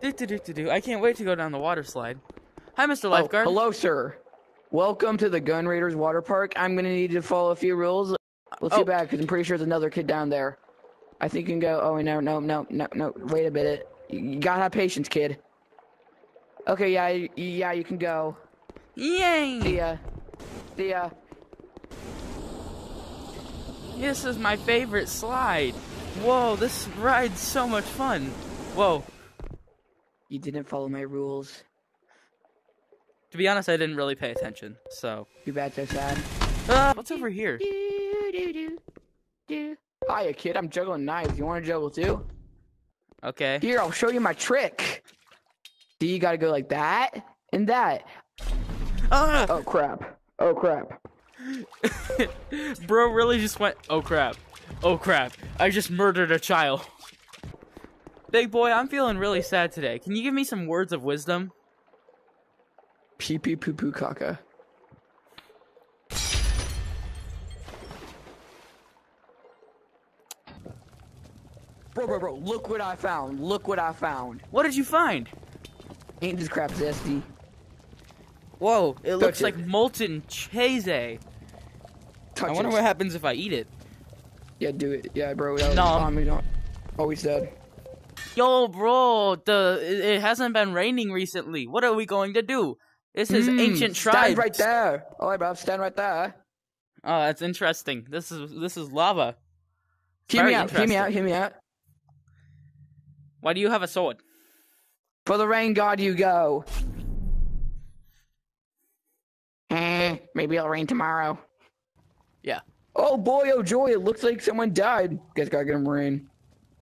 I can't wait to go down the water slide. Hi, Mr. Lifeguard. Hello, sir. Welcome to the Gun Raiders Water Park. I'm gonna need you to follow a few rules. We'll see back because I'm pretty sure there's another kid down there. I think you can go. Oh, no. Wait a minute. You gotta have patience, kid. Okay, yeah, you can go. Yay! See ya. This is my favorite slide. Whoa, this ride's so much fun. Whoa. You didn't follow my rules. To be honest, I didn't really pay attention, so. Too bad, so sad. What's over here? Hiya, kid. I'm juggling knives. You want to juggle too? Okay. Here, I'll show you my trick. See, you gotta go like that and that. Oh crap. Bro really just went, oh crap. I just murdered a child. Big boy, I'm feeling really sad today. Can you give me some words of wisdom? Pee pee poo poo caca. Bro, look what I found. What did you find? Ain't this crap zesty? Whoa, it looks it. like molten cheese. I wonder what happens if I eat it. Yeah, do it. Yeah, bro. No. Always dead. Yo, bro, it hasn't been raining recently. What are we going to do? This is ancient tribes. Stand right there. All right, bro. Stand right there. Oh, that's interesting. This is lava. Hear me out. Why do you have a sword? For the rain god you go. Maybe it'll rain tomorrow. Yeah. Oh boy, oh joy, it looks like someone died. Guess gotta get him rain.